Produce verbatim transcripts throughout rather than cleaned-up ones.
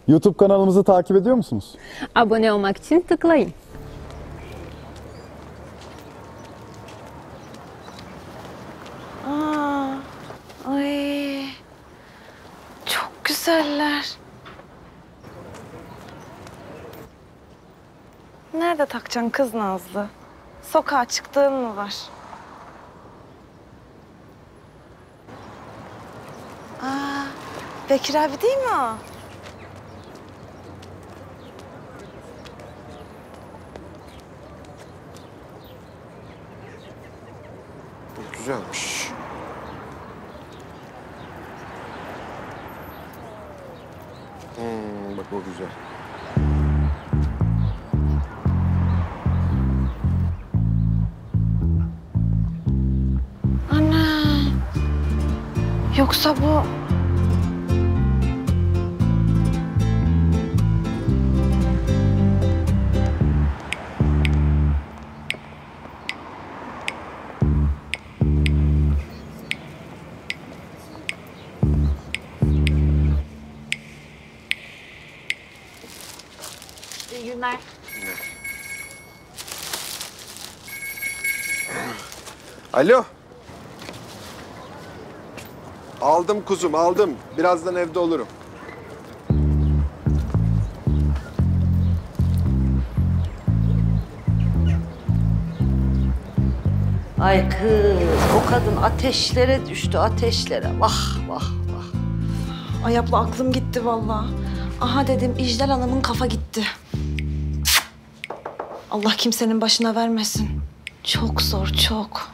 YouTube kanalımızı takip ediyor musunuz? Abone olmak için tıklayın. Aa, ay, çok güzeller. Nerede takacaksın kız Nazlı? Sokağa çıktığın mı var? Aa, Bekir abi değil mi o? Güzelmiş. Hmm, bak o güzel. Ana. Yoksa bu... İyi günler. Alo. Aldım kuzum, aldım. Birazdan evde olurum. Ay kız, o kadın ateşlere düştü, ateşlere. Vah, vah, vah. Ay abla aklım gitti vallahi. Aha dedim İclal Hanım'ın kafa gitti. Allah kimsenin başına vermesin. Çok zor, çok.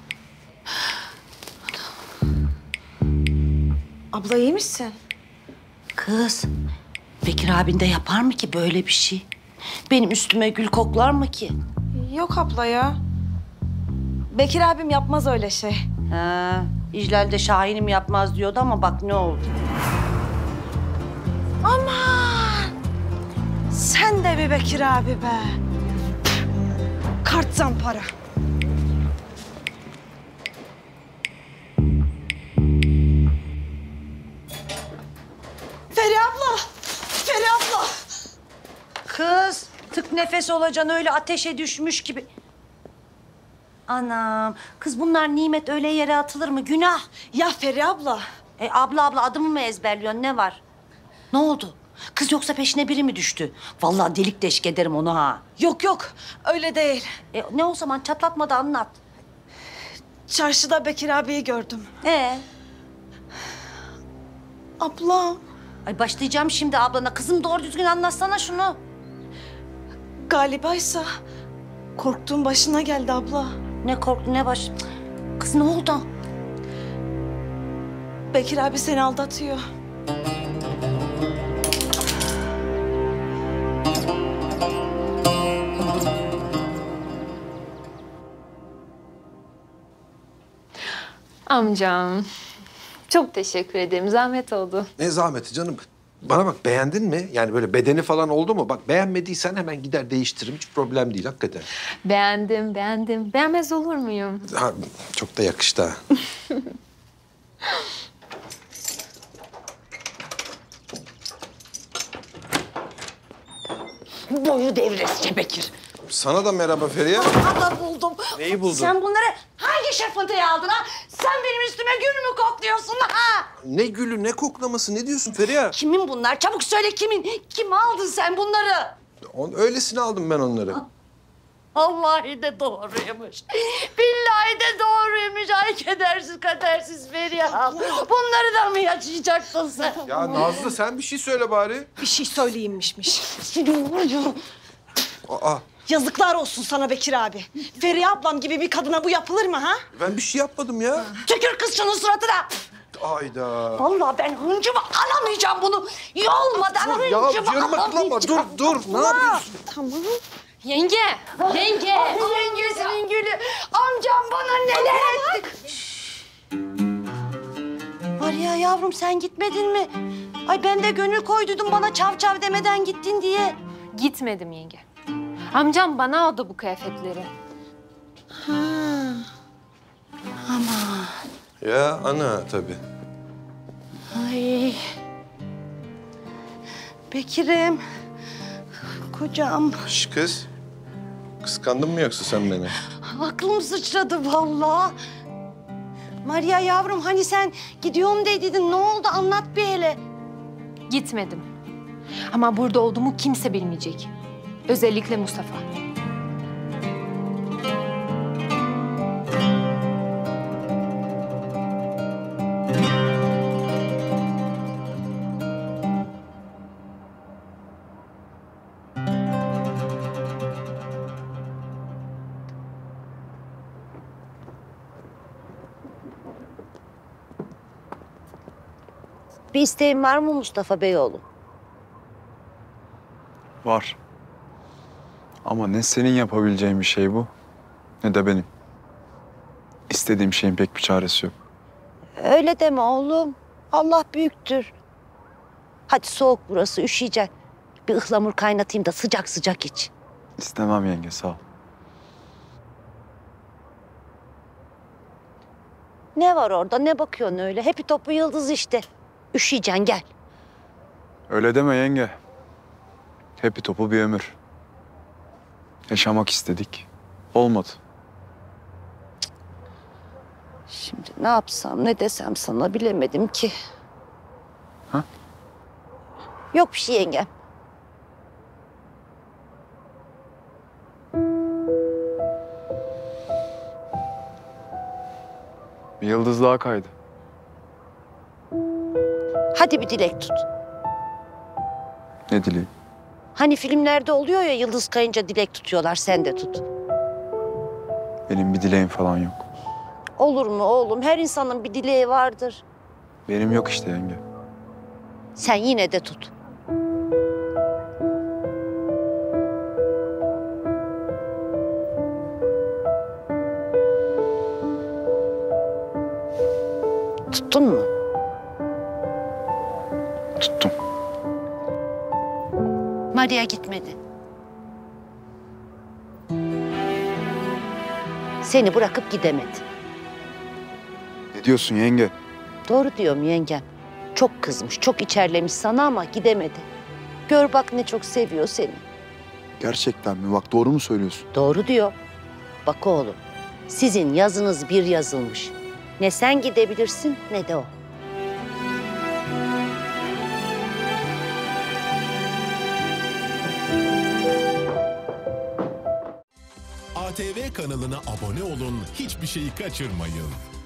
Abla iyi misin? Kız, Bekir abin de yapar mı ki böyle bir şey? Benim üstüme gül koklar mı ki? Yok abla ya. Bekir abim yapmaz öyle şey. Ha, İclal de Şahin'im yapmaz diyordu ama bak ne oldu. Aman! Sen de bir Bekir abi be. Kart zampara. Feri abla! Feri abla! Kız, tık nefes olacaksın öyle ateşe düşmüş gibi. Anam, kız bunlar nimet öyle yere atılır mı? Günah. Ya Feri abla. E abla abla adımı mı ezberliyorsun? Ne var? Ne oldu? Kız yoksa peşine biri mi düştü? Vallahi delik deşik ederim onu ha. Yok yok öyle değil. E ne o zaman çatlatma da anlat. Çarşıda Bekir abiyi gördüm. Ee? Abla Ay başlayacağım şimdi ablana. Kızım doğru düzgün anlatsana şunu. galibaysa korktuğum başına geldi abla. Ne korktu ne baş... Kız ne oldu? Bekir abi seni aldatıyor. Amcam, çok teşekkür ederim. Zahmet oldu. Ne zahmeti canım. Bana bak, beğendin mi? Yani böyle bedeni falan oldu mu? Bak beğenmediysen hemen gider değiştiririm. Hiç problem değil hakikaten. Beğendim, beğendim. Beğenmez olur muyum? Ha, çok da yakıştı ha. Boyu devresice Bekir. Sana da merhaba Feriye. Abla buldum. Neyi buldun? Sen bunları hangi şırfıntıyı aldın ha? Sen benim üstüme gül mü kokluyorsun ha? Ne gülü, ne koklaması, ne diyorsun Feriye? Kimin bunlar? Çabuk söyle kimin? Kim aldın sen bunları? On, öylesine aldım ben onları. Vallahi de doğruymuş. Billahi de doğruymuş. Ay kedersiz kadersiz Feriha. Bunları da mı yaşayacaksın sen? Ya Nazlı sen bir şey söyle bari. Bir şey söyleyeyimmişmiş. Aa, Yazıklar olsun sana Bekir abi. Feri ablam gibi bir kadına bu yapılır mı ha? ben bir şey yapmadım ya. Tükür kız şunun suratına. Ayda. Vallahi ben hıncımı alamayacağım bunu. Yolmadan Dur ya, hıncımı yırmaklama. alamayacağım. Dur, dur. Ne yapıyorsun? Tamam. Yenge, yenge. Yengesinin gülü. Amcam bana neler etti. Var ya yavrum sen gitmedin mi? Ay ben de gönül koyduydum bana çav çav demeden gittin diye. Gitmedim yenge. Amcam bana aldı bu kıyafetleri. Ha. Ama. Ya ana tabii. Ay. Bekir'im. Kocam. Şş kız. Kıskandın mı yoksa sen beni? Aklım sıçradı vallahi. Maria yavrum hani sen gidiyorum dediydin. Ne oldu anlat bir hele. Gitmedim. Ama burada olduğumu kimse bilmeyecek. Özellikle Mustafa. Bir isteğin var mı Mustafa Bey oğlum? Var. Ama ne senin yapabileceğin bir şey bu, ne de benim. İstediğim şeyin pek bir çaresi yok. Öyle deme oğlum. Allah büyüktür. Hadi soğuk burası, üşüyeceksin. Bir ıhlamur kaynatayım da sıcak sıcak iç. İstemem yenge, sağ ol. Ne var orada, ne bakıyorsun öyle? Hepi topu yıldız işte. Üşüyeceksin, gel. Öyle deme yenge. Hepi topu bir ömür. Yaşamak istedik. Olmadı. Şimdi ne yapsam, ne desem sana bilemedim ki. Ha? Yok bir şey yengem. Bir yıldız daha kaydı. Hadi bir dilek tut. Ne dileğim? Hani filmlerde oluyor ya yıldız kayınca dilek tutuyorlar, sen de tut. Benim bir dileğim falan yok. Olur mu oğlum? Her insanın bir dileği vardır. Benim yok işte yenge. Sen yine de tut. Tuttun mu? Tuttum. Maria gitmedi. Seni bırakıp gidemedi. Ne diyorsun yenge? Doğru diyorum yengem. Çok kızmış, çok içerlemiş sana ama gidemedi. Gör bak ne çok seviyor seni. Gerçekten mi? Bak doğru mu söylüyorsun? Doğru diyor. Bak oğlum, sizin yazınız bir yazılmış. Ne sen gidebilirsin ne de o. A T V kanalına abone olun, hiçbir şeyi kaçırmayın.